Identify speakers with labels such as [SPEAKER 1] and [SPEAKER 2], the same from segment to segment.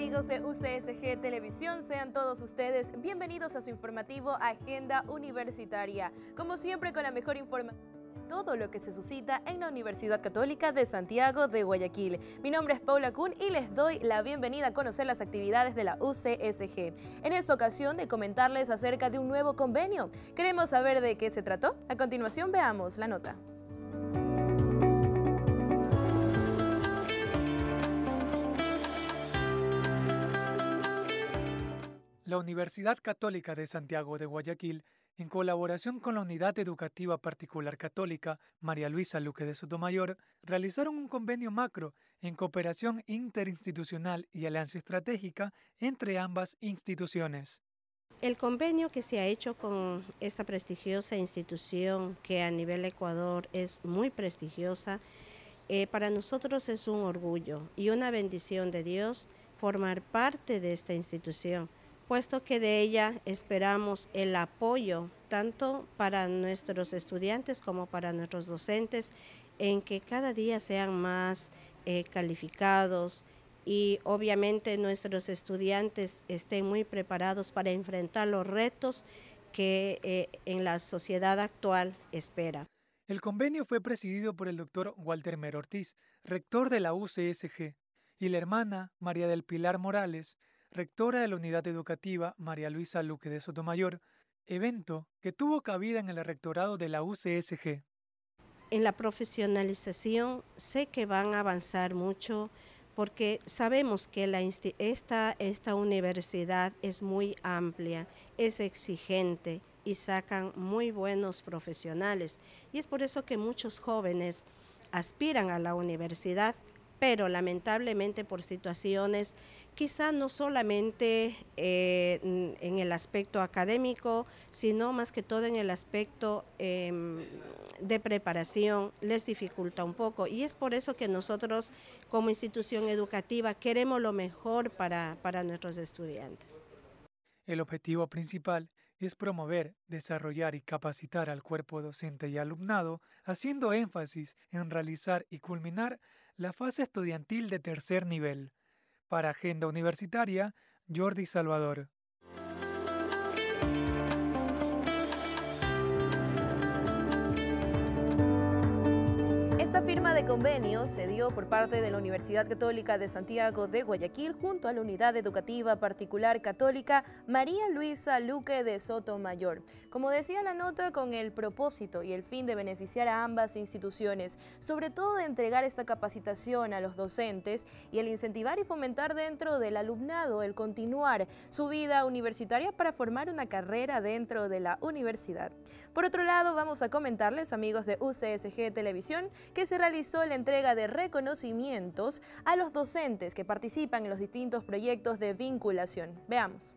[SPEAKER 1] amigos de UCSG Televisión, sean todos ustedes bienvenidos a su informativo Agenda Universitaria. Como siempre, con la mejor información de todo lo que se suscita en la Universidad Católica de Santiago de Guayaquil. Mi nombre es Paula Kuhn y les doy la bienvenida a conocer las actividades de la UCSG. En esta ocasión, de comentarles acerca de un nuevo convenio. ¿Queremos saber de qué se trató? A continuación, veamos la nota.
[SPEAKER 2] La Universidad Católica de Santiago de Guayaquil, en colaboración con la Unidad Educativa Particular Católica María Luisa Luque de Sotomayor, realizaron un convenio macro en cooperación interinstitucional y alianza estratégica entre ambas instituciones.
[SPEAKER 3] El convenio que se ha hecho con esta prestigiosa institución, que a nivel Ecuador es muy prestigiosa, para nosotros es un orgullo y una bendición de Dios formar parte de esta institución, puesto que de ella esperamos el apoyo tanto para nuestros estudiantes como para nuestros docentes, en que cada día sean más calificados y obviamente nuestros estudiantes estén muy preparados para enfrentar los retos que en la sociedad actual espera.
[SPEAKER 2] El convenio fue presidido por el doctor Walter Mero Ortiz, rector de la UCSG, y la hermana María del Pilar Morales, rectora de la Unidad Educativa María Luisa Luque de Sotomayor, evento que tuvo cabida en el rectorado de la UCSG.
[SPEAKER 3] En la profesionalización sé que van a avanzar mucho porque sabemos que esta universidad es muy amplia, es exigente y sacan muy buenos profesionales. Y es por eso que muchos jóvenes aspiran a la universidad, pero lamentablemente por situaciones quizá no solamente en el aspecto académico, sino más que todo en el aspecto de preparación, les dificulta un poco. Y es por eso que nosotros como institución educativa queremos lo mejor para nuestros estudiantes.
[SPEAKER 2] El objetivo principal es promover, desarrollar y capacitar al cuerpo docente y alumnado, haciendo énfasis en realizar y culminar la fase estudiantil de tercer nivel. Para Agenda Universitaria, Jordi Salvador.
[SPEAKER 1] Esta firma de convenio se dio por parte de la Universidad Católica de Santiago de Guayaquil junto a la Unidad Educativa Particular Católica María Luisa Luque de Sotomayor. Como decía la nota, con el propósito y el fin de beneficiar a ambas instituciones, sobre todo de entregar esta capacitación a los docentes y el incentivar y fomentar dentro del alumnado el continuar su vida universitaria para formar una carrera dentro de la universidad. Por otro lado, vamos a comentarles, amigos de UCSG Televisión, que se realizó la entrega de reconocimientos a los docentes que participan en los distintos proyectos de vinculación. Veamos.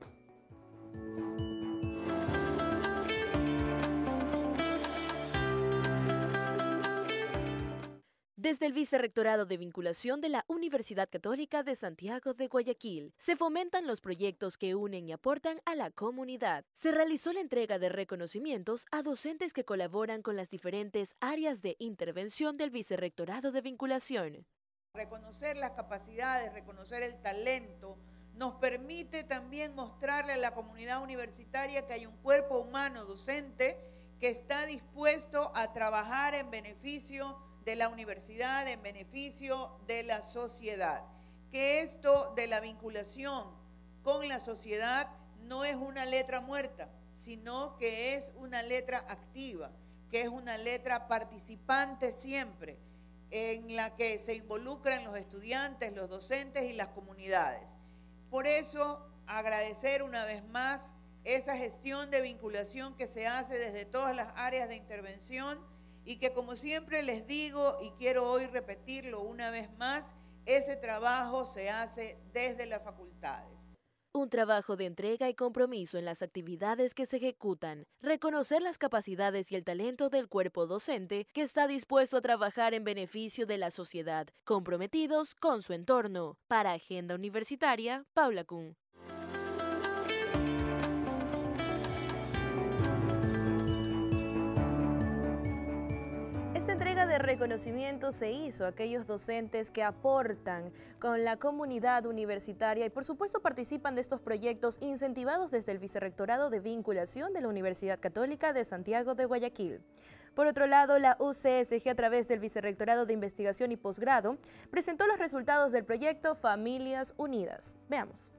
[SPEAKER 1] Desde el Vicerrectorado de Vinculación de la Universidad Católica de Santiago de Guayaquil, se fomentan los proyectos que unen y aportan a la comunidad. Se realizó la entrega de reconocimientos a docentes que colaboran con las diferentes áreas de intervención del Vicerrectorado de Vinculación.
[SPEAKER 4] Reconocer las capacidades, reconocer el talento, nos permite también mostrarle a la comunidad universitaria que hay un cuerpo humano docente que está dispuesto a trabajar en beneficio de la universidad, en beneficio de la sociedad. Que esto de la vinculación con la sociedad no es una letra muerta, sino que es una letra activa, que es una letra participante siempre, en la que se involucran los estudiantes, los docentes y las comunidades. Por eso, agradecer una vez más esa gestión de vinculación que se hace desde todas las áreas de intervención y que, como siempre les digo y quiero hoy repetirlo una vez más, ese trabajo se hace desde las facultades.
[SPEAKER 1] Un trabajo de entrega y compromiso en las actividades que se ejecutan, reconocer las capacidades y el talento del cuerpo docente que está dispuesto a trabajar en beneficio de la sociedad, comprometidos con su entorno. Para Agenda Universitaria, Paula Kuhn. de reconocimiento se hizo a aquellos docentes que aportan con la comunidad universitaria y por supuesto participan de estos proyectos incentivados desde el Vicerrectorado de Vinculación de la Universidad Católica de Santiago de Guayaquil. Por otro lado, la UCSG, a través del Vicerrectorado de Investigación y Posgrado, presentó los resultados del proyecto Familias Unidas. Veamos.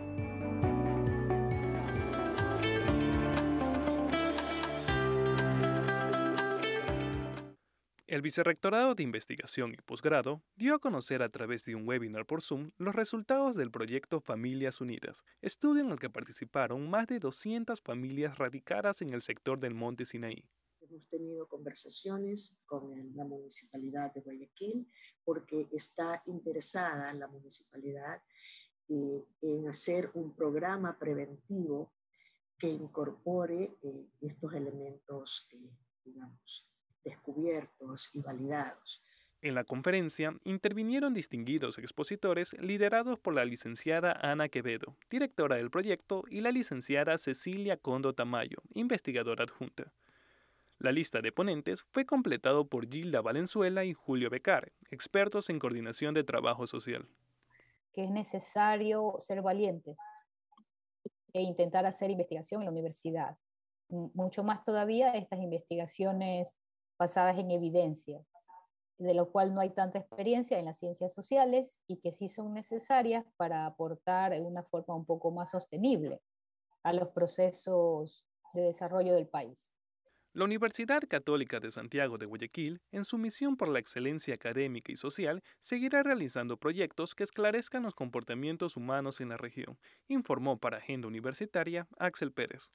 [SPEAKER 5] El Vicerrectorado de Investigación y Posgrado dio a conocer a través de un webinar por Zoom los resultados del proyecto Familias Unidas, estudio en el que participaron más de 200 familias radicadas en el sector del Monte Sinaí.
[SPEAKER 6] Hemos tenido conversaciones con la Municipalidad de Guayaquil porque está interesada la municipalidad en hacer un programa preventivo que incorpore estos elementos, digamos, descubiertos y validados.
[SPEAKER 5] En la conferencia intervinieron distinguidos expositores liderados por la licenciada Ana Quevedo, directora del proyecto, y la licenciada Cecilia Condo Tamayo, investigadora adjunta. La lista de ponentes fue completado por Gilda Valenzuela y Julio Becar, expertos en coordinación de trabajo social.
[SPEAKER 7] Que es necesario ser valientes e intentar hacer investigación en la universidad. Mucho más todavía estas investigaciones basadas en evidencia, de lo cual no hay tanta experiencia en las ciencias sociales y que sí son necesarias para aportar de una forma un poco más sostenible a los procesos de desarrollo del país.
[SPEAKER 5] La Universidad Católica de Santiago de Guayaquil, en su misión por la excelencia académica y social, seguirá realizando proyectos que esclarezcan los comportamientos humanos en la región, informó para Agenda Universitaria Axel Pérez.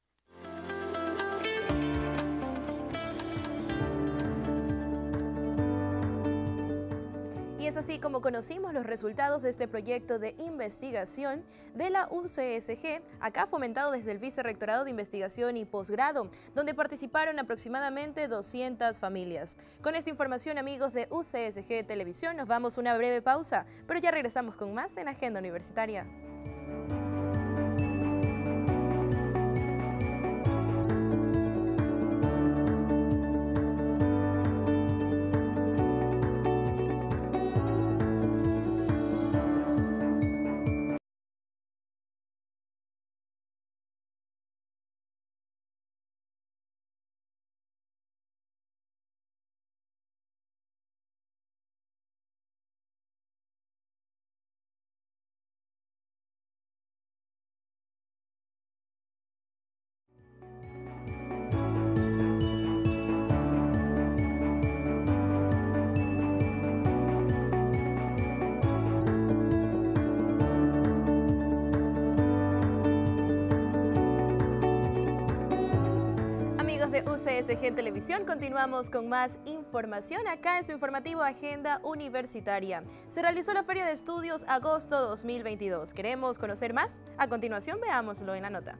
[SPEAKER 1] Y es así como conocimos los resultados de este proyecto de investigación de la UCSG, acá fomentado desde el Vicerrectorado de Investigación y Posgrado, donde participaron aproximadamente 200 familias. Con esta información, amigos de UCSG Televisión, nos vamos a una breve pausa, pero ya regresamos con más en Agenda Universitaria. De UCSG Televisión, continuamos con más información acá en su informativo Agenda Universitaria. Se realizó la Feria de Estudios agosto 2022. ¿Queremos conocer más? A continuación, veámoslo en la nota.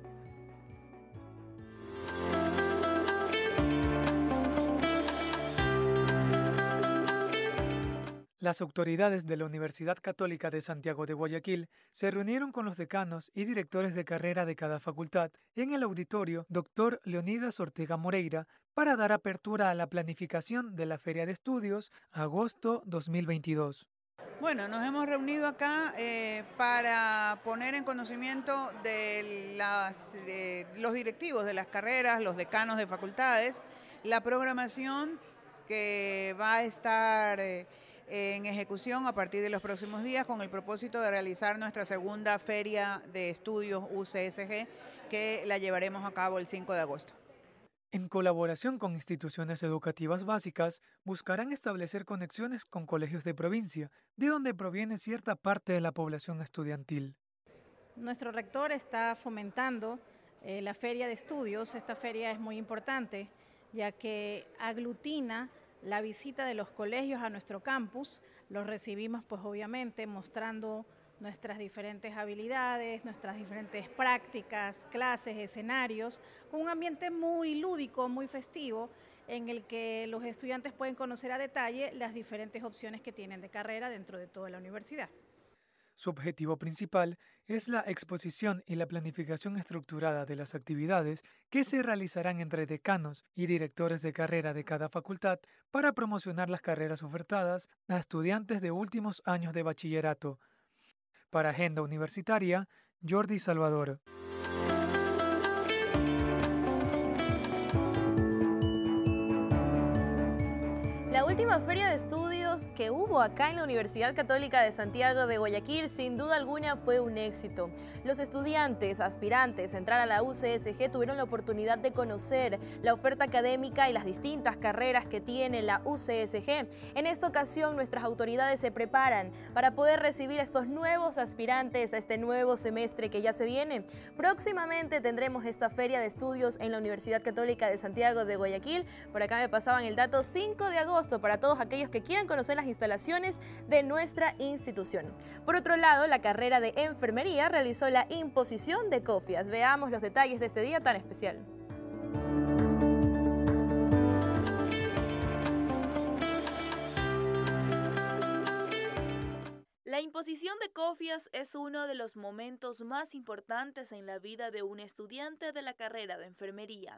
[SPEAKER 2] Las autoridades de la Universidad Católica de Santiago de Guayaquil se reunieron con los decanos y directores de carrera de cada facultad en el auditorio Dr. Leonidas Ortega Moreira para dar apertura a la planificación de la Feria de Estudios agosto 2022.
[SPEAKER 4] Bueno, nos hemos reunido acá para poner en conocimiento de los directivos de las carreras, los decanos de facultades, la programación que va a estar en ejecución a partir de los próximos días con el propósito de realizar nuestra segunda Feria de Estudios UCSG, que la llevaremos a cabo el 5 de agosto.
[SPEAKER 2] En colaboración con instituciones educativas básicas, buscarán establecer conexiones con colegios de provincia, de donde proviene cierta parte de la población estudiantil.
[SPEAKER 8] Nuestro rector está fomentando la Feria de Estudios. Esta feria es muy importante, ya que aglutina la visita de los colegios a nuestro campus. Los recibimos pues obviamente mostrando nuestras diferentes habilidades, nuestras diferentes prácticas, clases, escenarios, con un ambiente muy lúdico, muy festivo, en el que los estudiantes pueden conocer a detalle las diferentes opciones que tienen de carrera dentro de toda la universidad.
[SPEAKER 2] Su objetivo principal es la exposición y la planificación estructurada de las actividades que se realizarán entre decanos y directores de carrera de cada facultad para promocionar las carreras ofertadas a estudiantes de últimos años de bachillerato. Para Agenda Universitaria, Jordi Salvador.
[SPEAKER 1] La última feria de estudios que hubo acá en la Universidad Católica de Santiago de Guayaquil sin duda alguna fue un éxito. Los estudiantes aspirantes a entrar a la UCSG tuvieron la oportunidad de conocer la oferta académica y las distintas carreras que tiene la UCSG. En esta ocasión nuestras autoridades se preparan para poder recibir a estos nuevos aspirantes a este nuevo semestre que ya se viene. Próximamente tendremos esta feria de estudios en la Universidad Católica de Santiago de Guayaquil. Por acá me pasaban el dato, 5 de agosto para todos aquellos que quieran conocer las instalaciones de nuestra institución. Por otro lado, la carrera de enfermería realizó la imposición de cofias. Veamos los detalles de este día tan especial.
[SPEAKER 9] La imposición de cofias es uno de los momentos más importantes en la vida de un estudiante de la carrera de enfermería.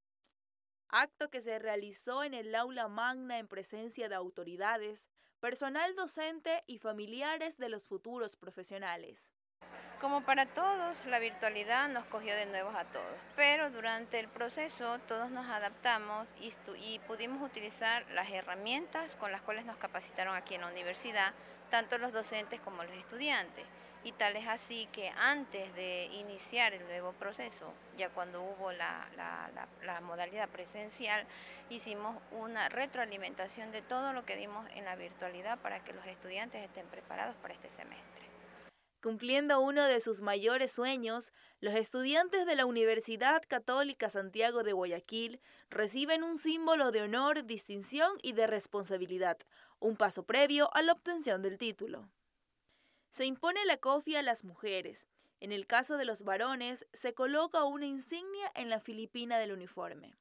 [SPEAKER 9] Acto que se realizó en el aula magna en presencia de autoridades, personal docente y familiares de los futuros profesionales.
[SPEAKER 10] Como para todos, la virtualidad nos cogió de nuevo a todos, pero durante el proceso todos nos adaptamos y pudimos utilizar las herramientas con las cuales nos capacitaron aquí en la universidad, tanto los docentes como los estudiantes. Y tal es así que antes de iniciar el nuevo proceso, ya cuando hubo la modalidad presencial, hicimos una retroalimentación de todo lo que dimos en la virtualidad para que los estudiantes estén preparados para este semestre.
[SPEAKER 9] Cumpliendo uno de sus mayores sueños, los estudiantes de la Universidad Católica Santiago de Guayaquil reciben un símbolo de honor, distinción y de responsabilidad, un paso previo a la obtención del título. Se impone la cofia a las mujeres. En el caso de los varones, se coloca una insignia en la filipina del uniforme.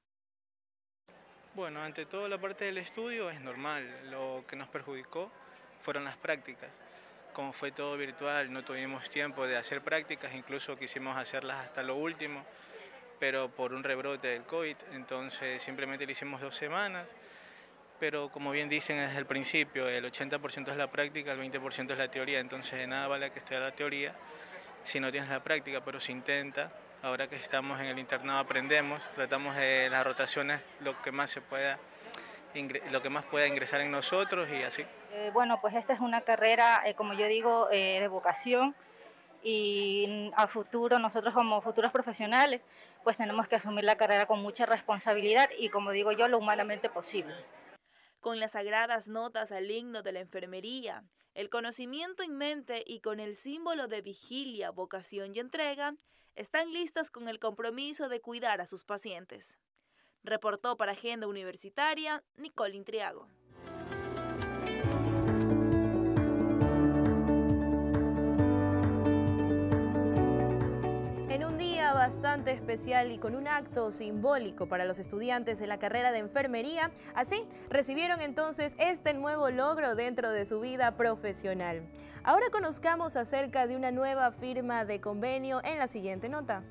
[SPEAKER 11] Bueno, ante todo la parte del estudio es normal. Lo que nos perjudicó fueron las prácticas. Como fue todo virtual, no tuvimos tiempo de hacer prácticas, incluso quisimos hacerlas hasta lo último, pero por un rebrote del COVID, entonces simplemente lo hicimos 2 semanas. Pero como bien dicen desde el principio, el 80% es la práctica, el 20% es la teoría, entonces de nada vale que esté la teoría si no tienes la práctica, pero se intenta. Ahora que estamos en el internado aprendemos, tratamos de las rotaciones lo que más pueda ingresar en nosotros y así.
[SPEAKER 12] Bueno, pues esta es una carrera, como yo digo, de vocación y a futuro, nosotros como futuros profesionales, pues tenemos que asumir la carrera con mucha responsabilidad y, como digo yo, lo humanamente posible.
[SPEAKER 9] Con las sagradas notas al himno de la enfermería, el conocimiento en mente y con el símbolo de vigilia, vocación y entrega, están listas con el compromiso de cuidar a sus pacientes. Reportó para Agenda Universitaria, Nicole Intriago.
[SPEAKER 1] En un día bastante especial y con un acto simbólico para los estudiantes de la carrera de enfermería, así recibieron entonces este nuevo logro dentro de su vida profesional. Ahora conozcamos acerca de una nueva firma de convenio en la siguiente nota.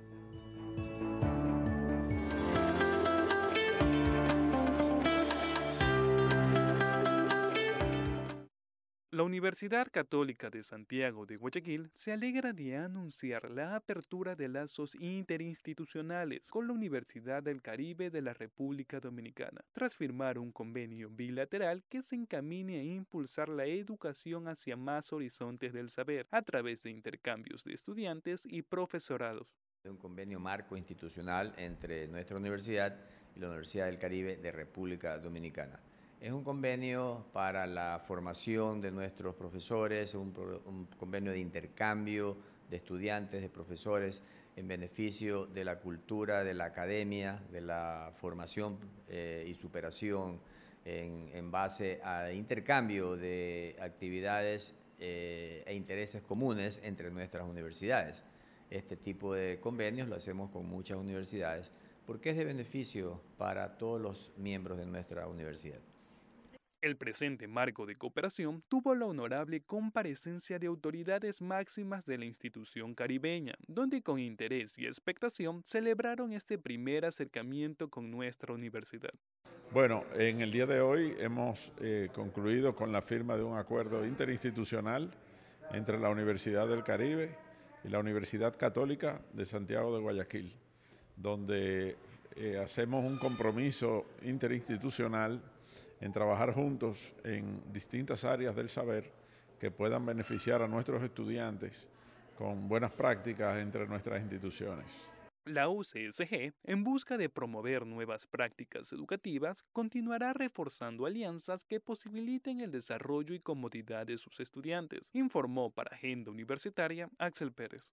[SPEAKER 5] La Universidad Católica de Santiago de Guayaquil se alegra de anunciar la apertura de lazos interinstitucionales con la Universidad del Caribe de la República Dominicana, tras firmar un convenio bilateral que se encamine a impulsar la educación hacia más horizontes del saber a través de intercambios de estudiantes y profesorados.
[SPEAKER 13] Un convenio marco institucional entre nuestra universidad y la Universidad del Caribe de República Dominicana. Es un convenio para la formación de nuestros profesores, un convenio de intercambio de estudiantes, de profesores, en beneficio de la cultura, de la academia, de la formación y superación en base a intercambio de actividades e intereses comunes entre nuestras universidades. Este tipo de convenios lo hacemos con muchas universidades porque es de beneficio para todos los miembros de nuestra universidad.
[SPEAKER 5] El presente marco de cooperación tuvo la honorable comparecencia de autoridades máximas de la institución caribeña, donde con interés y expectación celebraron este primer acercamiento con nuestra universidad.
[SPEAKER 14] Bueno, en el día de hoy hemos concluido con la firma de un acuerdo interinstitucional entre la Universidad del Caribe y la Universidad Católica de Santiago de Guayaquil, donde hacemos un compromiso interinstitucional en trabajar juntos en distintas áreas del saber que puedan beneficiar a nuestros estudiantes con buenas prácticas entre nuestras instituciones.
[SPEAKER 5] La UCSG, en busca de promover nuevas prácticas educativas, continuará reforzando alianzas que posibiliten el desarrollo y comodidad de sus estudiantes, informó para Agenda Universitaria Axel Pérez.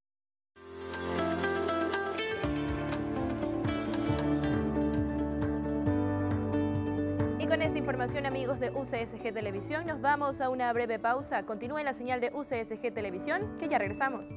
[SPEAKER 1] Y con esta información, amigos de UCSG Televisión, nos vamos a una breve pausa. Continúen la señal de UCSG Televisión, que ya regresamos.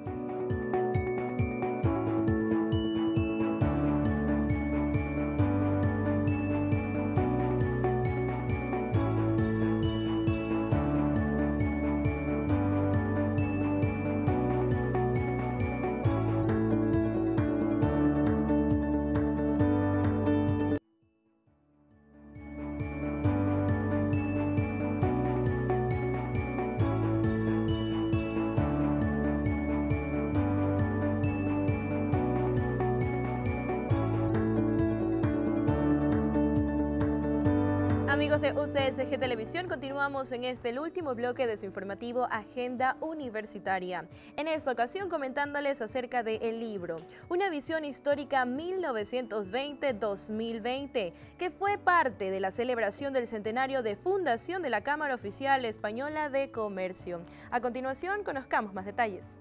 [SPEAKER 1] Amigos de UCSG Televisión, continuamos en el último bloque de su informativo Agenda Universitaria. En esta ocasión comentándoles acerca del libro Una visión histórica 1920-2020, que fue parte de la celebración del centenario de fundación de la Cámara Oficial Española de Comercio. A continuación, conozcamos más detalles.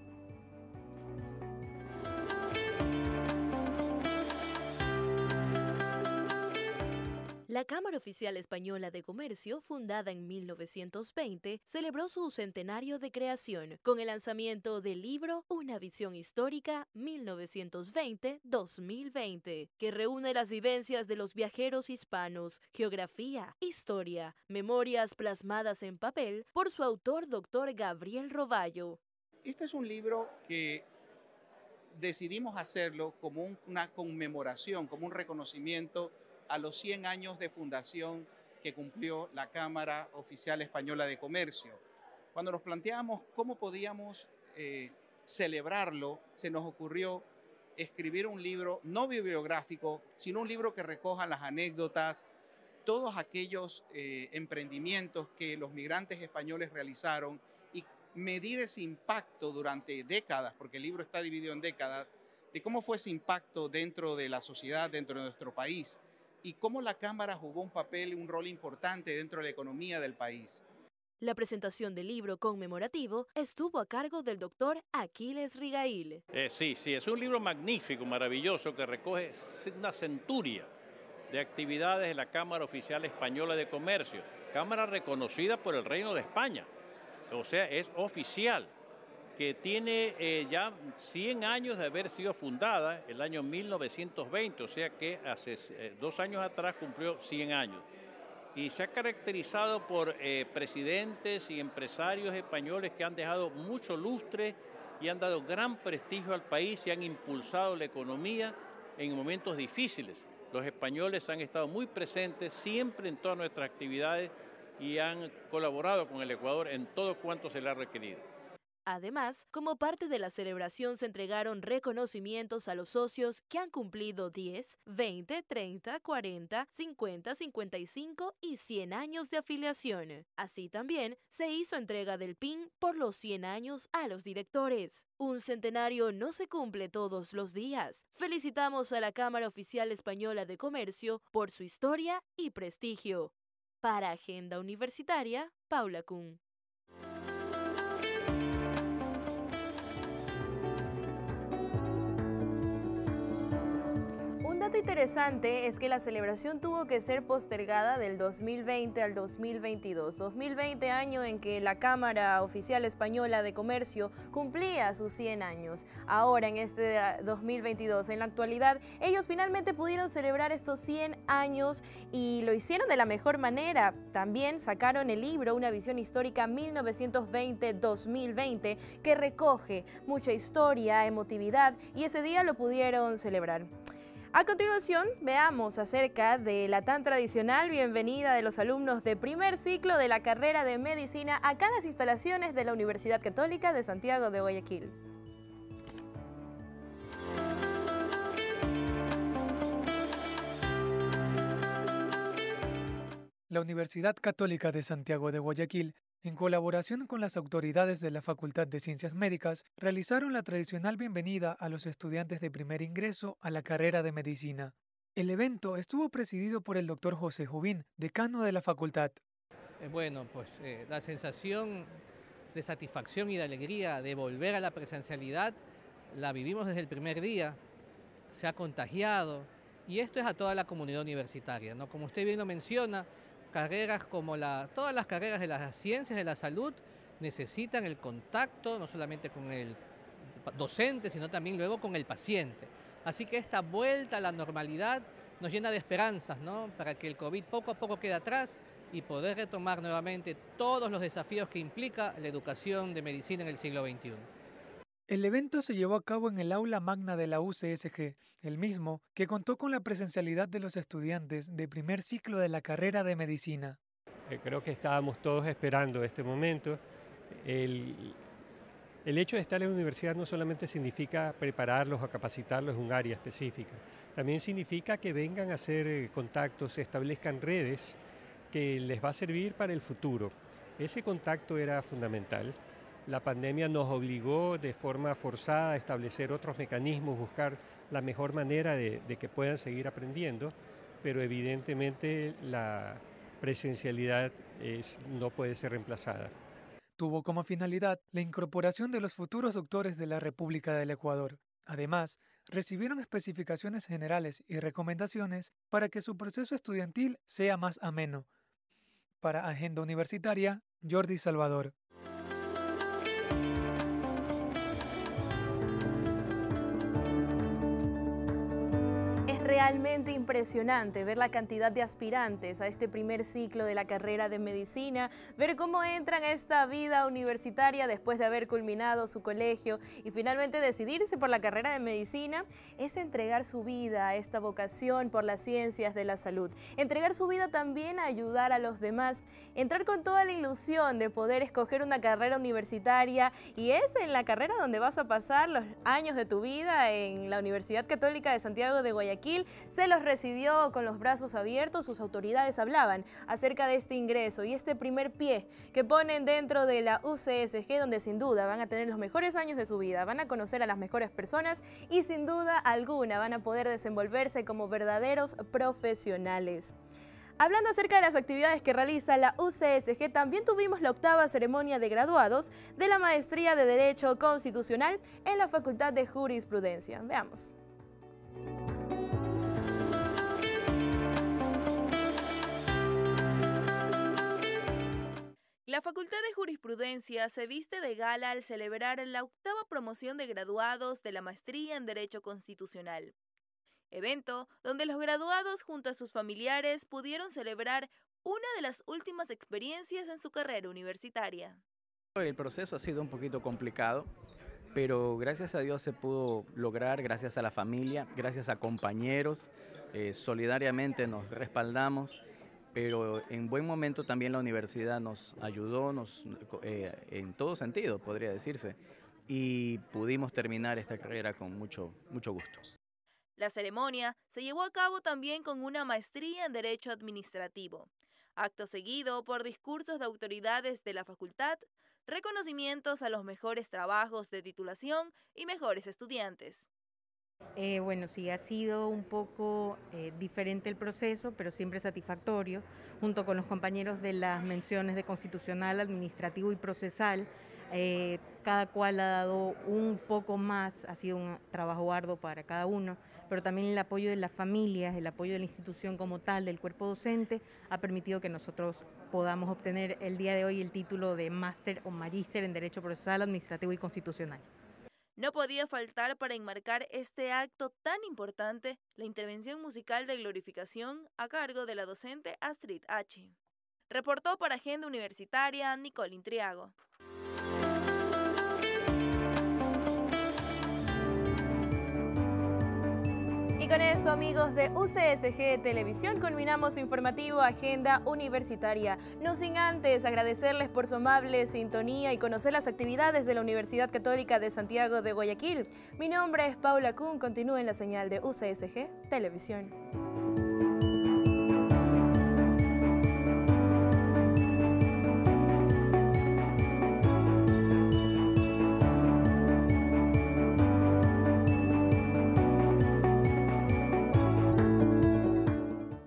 [SPEAKER 1] La Cámara Oficial Española de Comercio, fundada en 1920, celebró su centenario de creación con el lanzamiento del libro Una visión histórica 1920-2020, que reúne las vivencias de los viajeros hispanos, geografía, historia, memorias plasmadas en papel por su autor, Dr. Gabriel Roballo.
[SPEAKER 15] Este es un libro que decidimos hacerlo como una conmemoración, como un reconocimiento a los 100 años de fundación que cumplió la Cámara Oficial Española de Comercio. Cuando nos planteamos cómo podíamos celebrarlo, se nos ocurrió escribir un libro no bibliográfico, sino un libro que recoja las anécdotas, todos aquellos emprendimientos que los migrantes españoles realizaron y medir ese impacto durante décadas, porque el libro está dividido en décadas, de cómo fue ese impacto dentro de la sociedad, dentro de nuestro país, y cómo la Cámara jugó un papel, un rol importante dentro de la economía del país.
[SPEAKER 1] La presentación del libro conmemorativo estuvo a cargo del doctor Aquiles Rigail.
[SPEAKER 16] Sí, es un libro magnífico, maravilloso, que recoge una centuria de actividades de la Cámara Oficial Española de Comercio, cámara reconocida por el Reino de España, o sea, es oficial, que tiene ya 100 años de haber sido fundada, el año 1920, o sea que hace 2 años atrás cumplió 100 años. Y se ha caracterizado por presidentes y empresarios españoles que han dejado mucho lustre y han dado gran prestigio al país y han impulsado la economía en momentos difíciles. Los españoles han estado muy presentes siempre en todas nuestras actividades y han colaborado con el Ecuador en todo cuanto se le ha requerido.
[SPEAKER 1] Además, como parte de la celebración se entregaron reconocimientos a los socios que han cumplido 10, 20, 30, 40, 50, 55 y 100 años de afiliación. Así también se hizo entrega del PIN por los 100 años a los directores. Un centenario no se cumple todos los días. Felicitamos a la Cámara Oficial Española de Comercio por su historia y prestigio. Para Agenda Universitaria, Paula Kuhn. dato interesante es que la celebración tuvo que ser postergada del 2020 al 2022. 2020, año en que la Cámara Oficial Española de Comercio cumplía sus 100 años. Ahora, en este 2022, en la actualidad, ellos finalmente pudieron celebrar estos 100 años y lo hicieron de la mejor manera. También sacaron el libro Una visión histórica 1920-2020, que recoge mucha historia, emotividad, y ese día lo pudieron celebrar. A continuación, veamos acerca de la tan tradicional bienvenida de los alumnos de primer ciclo de la carrera de Medicina acá en las instalaciones de la Universidad Católica de Santiago de Guayaquil.
[SPEAKER 2] La Universidad Católica de Santiago de Guayaquil, en colaboración con las autoridades de la Facultad de Ciencias Médicas, realizaron la tradicional bienvenida a los estudiantes de primer ingreso a la carrera de Medicina. El evento estuvo presidido por el doctor José Jubín, decano de la facultad.
[SPEAKER 17] Bueno, pues la sensación de satisfacción y de alegría de volver a la presencialidad la vivimos desde el primer día, se ha contagiado, y esto es a toda la comunidad universitaria, ¿no? Como usted bien lo menciona, carreras como todas las carreras de las ciencias de la salud necesitan el contacto no solamente con el docente, sino también luego con el paciente. Así que esta vuelta a la normalidad nos llena de esperanzas, ¿no? Para que el COVID poco a poco quede atrás y poder retomar nuevamente todos los desafíos que implica la educación de medicina en el siglo XXI.
[SPEAKER 2] El evento se llevó a cabo en el aula magna de la UCSG, el mismo que contó con la presencialidad de los estudiantes de primer ciclo de la carrera de Medicina.
[SPEAKER 18] Creo que estábamos todos esperando este momento. El hecho de estar en la universidad no solamente significa prepararlos o capacitarlos en un área específica, también significa que vengan a hacer contactos, se establezcan redes que les va a servir para el futuro. Ese contacto era fundamental. La pandemia nos obligó de forma forzada a establecer otros mecanismos, buscar la mejor manera de que puedan seguir aprendiendo, pero evidentemente la presencialidad no puede ser reemplazada.
[SPEAKER 2] Tuvo como finalidad la incorporación de los futuros doctores de la República del Ecuador. Además, recibieron especificaciones generales y recomendaciones para que su proceso estudiantil sea más ameno. Para Agenda Universitaria, Jordi Salvador.
[SPEAKER 1] Realmente impresionante ver la cantidad de aspirantes a este primer ciclo de la carrera de Medicina, ver cómo entran a esta vida universitaria después de haber culminado su colegio y finalmente decidirse por la carrera de Medicina. Es entregar su vida a esta vocación por las ciencias de la salud, entregar su vida también a ayudar a los demás, entrar con toda la ilusión de poder escoger una carrera universitaria, y es en la carrera donde vas a pasar los años de tu vida. En la Universidad Católica de Santiago de Guayaquil se los recibió con los brazos abiertos. Sus autoridades hablaban acerca de este ingreso y este primer pie que ponen dentro de la UCSG, donde sin duda van a tener los mejores años de su vida, van a conocer a las mejores personas y sin duda alguna van a poder desenvolverse como verdaderos profesionales. Hablando acerca de las actividades que realiza la UCSG, también tuvimos la 8ª ceremonia de graduados de la Maestría de Derecho Constitucional en la Facultad de Jurisprudencia. Veamos.
[SPEAKER 9] La Facultad de Jurisprudencia se viste de gala al celebrar la 8ª promoción de graduados de la Maestría en Derecho Constitucional. Evento donde los graduados junto a sus familiares pudieron celebrar una de las últimas experiencias en su carrera universitaria.
[SPEAKER 19] El proceso ha sido un poquito complicado, pero gracias a Dios se pudo lograr, gracias a la familia, gracias a compañeros, solidariamente nos respaldamos. Pero en buen momento también la universidad nos ayudó en todo sentido, podría decirse, y pudimos terminar esta carrera con mucho gusto.
[SPEAKER 9] La ceremonia se llevó a cabo también con una maestría en Derecho Administrativo, acto seguido por discursos de autoridades de la facultad, reconocimientos a los mejores trabajos de titulación y mejores estudiantes.
[SPEAKER 20] Bueno, sí, ha sido un poco diferente el proceso, pero siempre satisfactorio. Junto con los compañeros de las menciones de Constitucional, Administrativo y Procesal, Cada cual ha dado un poco más, ha sido un trabajo arduo para cada uno, pero también el apoyo de las familias, el apoyo de la institución como tal, del cuerpo docente, ha permitido que nosotros podamos obtener el día de hoy el título de máster o magíster en Derecho Procesal, Administrativo y Constitucional.
[SPEAKER 9] No podía faltar para enmarcar este acto tan importante la intervención musical de glorificación a cargo de la docente Astrid H. Reportó para Agenda Universitaria Nicole Intriago. Y con eso, amigos de UCSG Televisión, culminamos su informativo Agenda Universitaria. No sin antes agradecerles por su amable sintonía y conocer las actividades de la Universidad Católica de Santiago de Guayaquil. Mi nombre es Paula Kuhn, continúen la señal de UCSG Televisión.